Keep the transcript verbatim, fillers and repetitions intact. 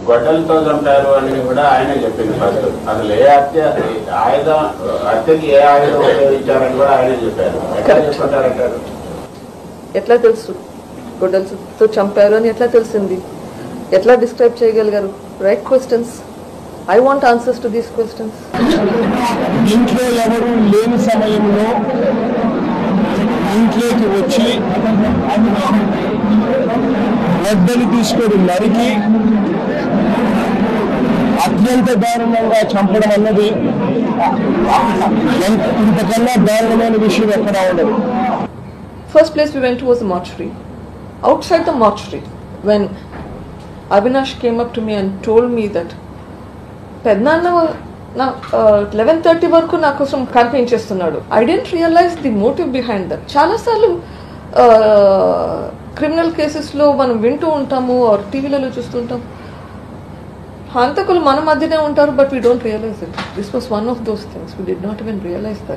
గొడ్డలతో చంపారు అని కూడా ఆయనే చెప్పింది ఫస్ట్. అసలు ఏ హత్య ఆయుధం హత్యకి ఏ ఆయుధం ఉపయోగించారని కూడా ఆయనే చెప్పారు. ఎట్లా చెప్పుకుంటారంటారు? ఎట్లా తెలుసు గొడ్డలతో చంపారు అని ఎట్లా తెలిసింది? ఎట్లా డిస్క్రైబ్ చేయగలిగారు? Right questions. I want answers to these questions. ఇంట్లో ఎవరు లేని సమయంలో ఇంట్లోకి వచ్చి గొడ్డలు తీసుకొని నరికి అత్యంత దారుణంగా చంపడం అన్నది ఇంతకన్నా దారుణమైన విషయం ఎక్కడ ఉండదు. First place we went to was the mortuary. Outside the mortuary, when Avinash came up to me and told me that Pednanna na eleven thirty వరకు నా కోసం క్యాంపెయిన్ చేస్తున్నాడు. I didn't realize the motive behind that. చాలా సార్లు criminal కేసెస్లో మనం వింటూ ఉంటాము ఆర్ టీవీలలో చూస్తుంటాం, హంతకులు మన మధ్యనే ఉంటారు, but we don't realise it. This was one of those things. We did not even realise that.